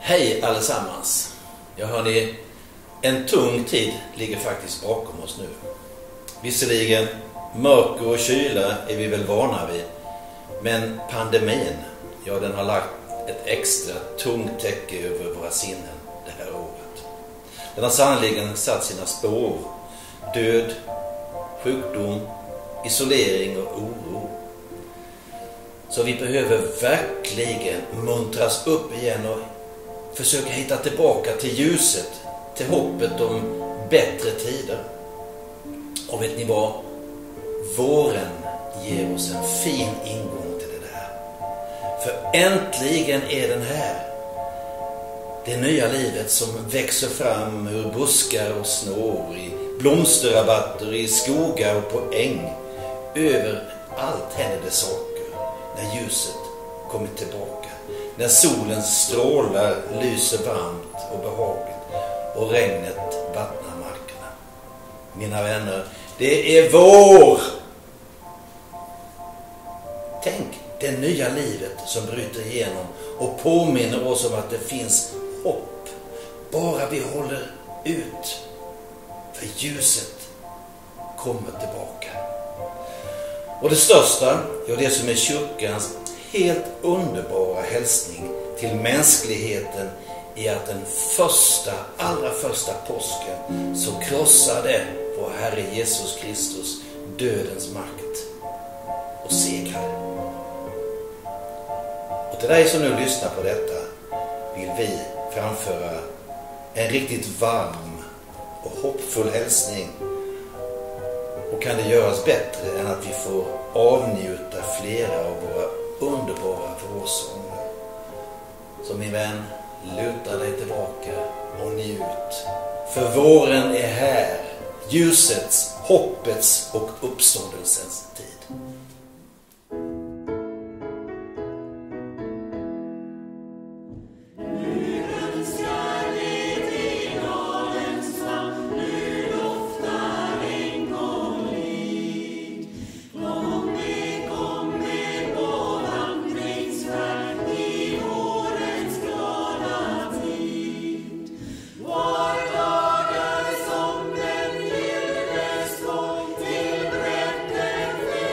Hej allesammans. Jag hör ni, en tung tid ligger faktiskt bakom oss nu. Visserligen, mörker och kyla är vi väl vana vid. Men pandemin, ja, den har lagt ett extra tungt täcke över våra sinnen det här året. Den har sannoliken satt sina spår. Död, sjukdom, isolering och oro. Så vi behöver verkligen muntras upp igen och försöka hitta tillbaka till ljuset, till hoppet om bättre tider. Och vet ni vad? Våren ger oss en fin ingång till det där. För äntligen är den här. Det nya livet som växer fram ur buskar och snår, i blomsterrabatter, i skogar och på äng. Överallt händer det saker när ljuset kommer tillbaka. När solens strålar lyser varmt och behagligt och regnet vattnar markerna. Mina vänner, det är vår! Tänk det nya livet som bryter igenom och påminner oss om att det finns hopp. Bara vi håller ut. För ljuset kommer tillbaka. Och det största, ja, det som är kyrkans helt underbara hälsning till mänskligheten är att den allra första påsken så krossade vår Herre Jesus Kristus dödens makt och segrade. Och till dig som nu lyssnar på detta vill vi framföra en riktigt varm och hoppfull hälsning. Och kan det göras bättre än att vi får avnjuta flera av våra underbara vårsånger. Så min vän, luta dig tillbaka och njut. För våren är här, ljusets, hoppets och uppståndelsens tid. Till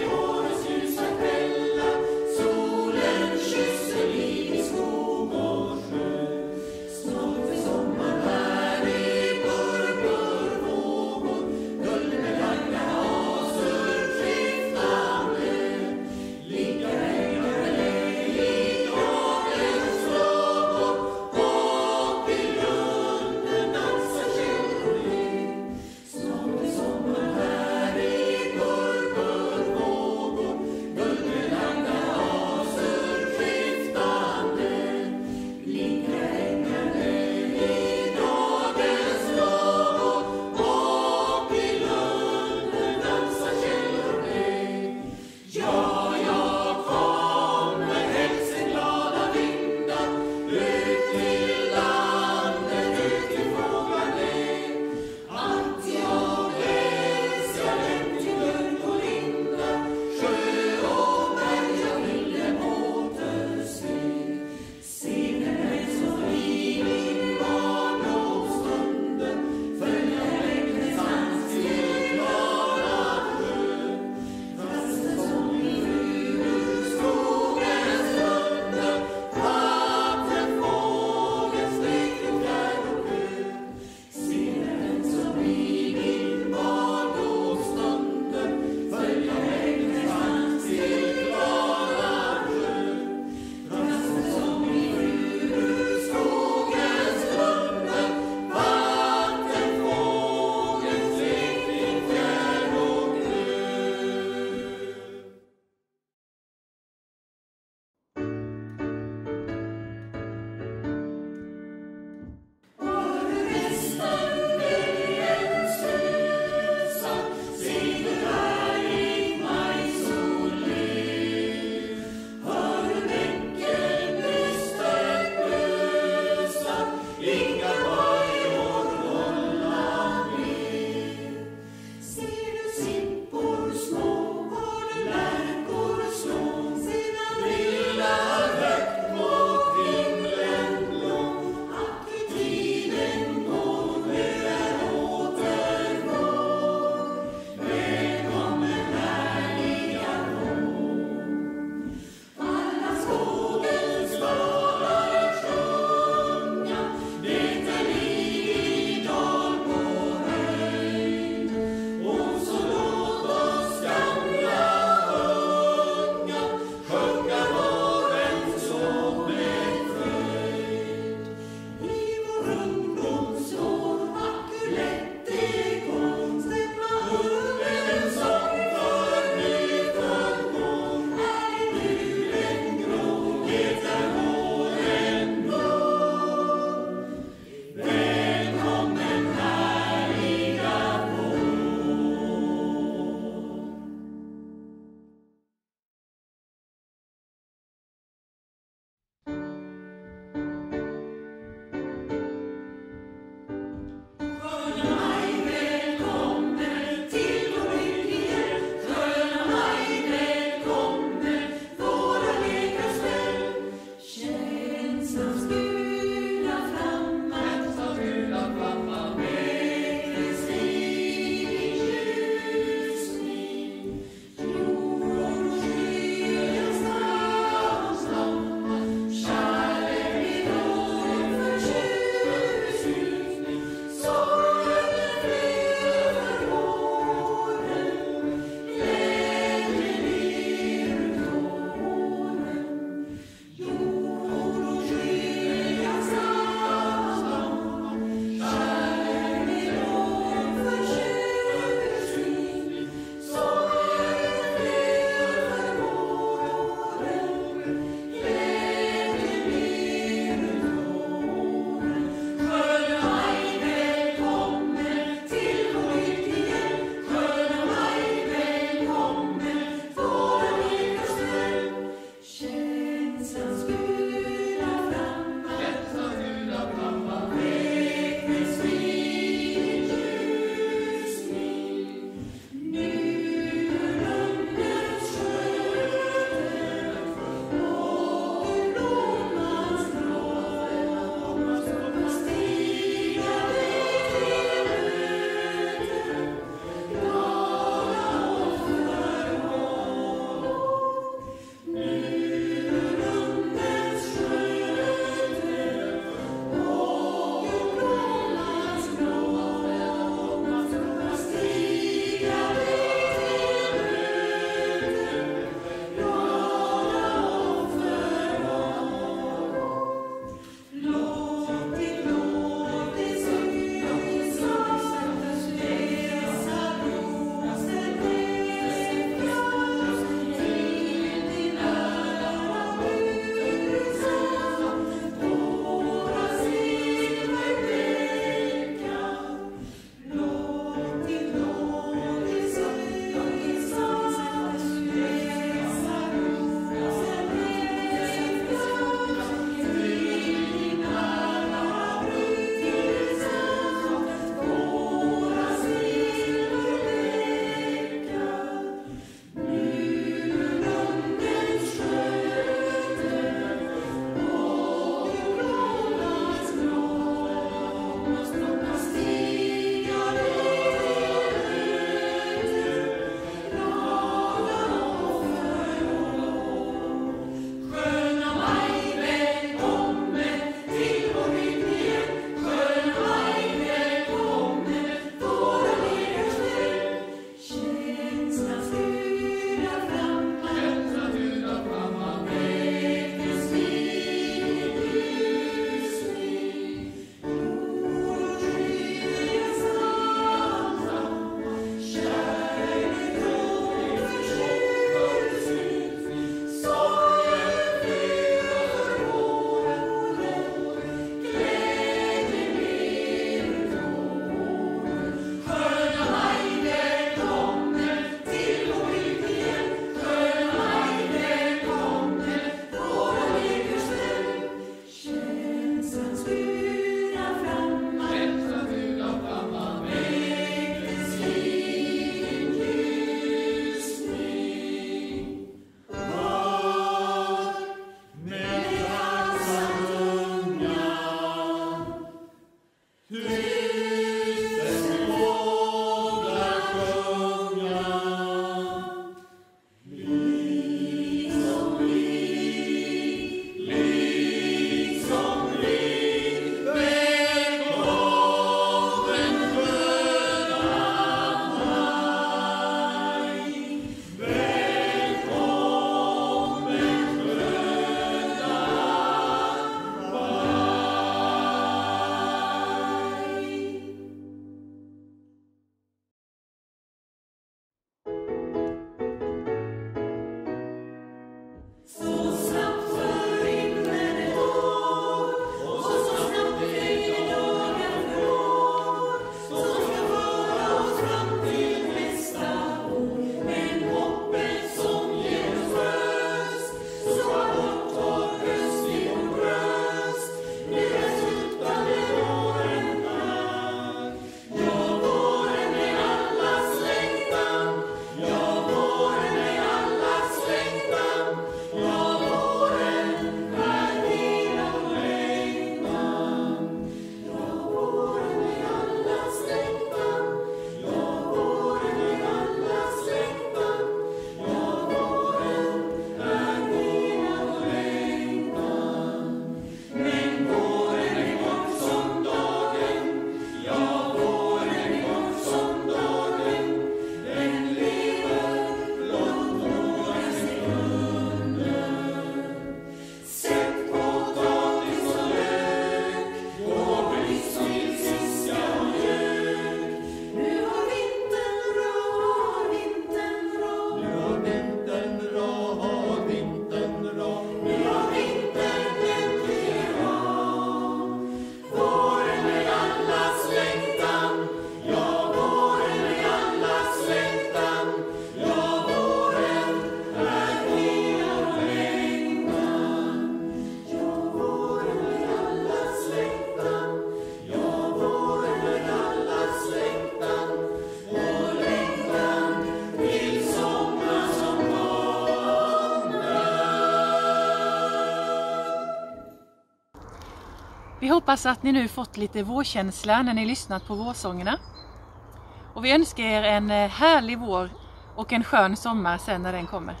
Vi hoppas att ni nu fått lite vårkänsla när ni lyssnat på vårsångerna. Och vi önskar er en härlig vår och en skön sommar sen när den kommer.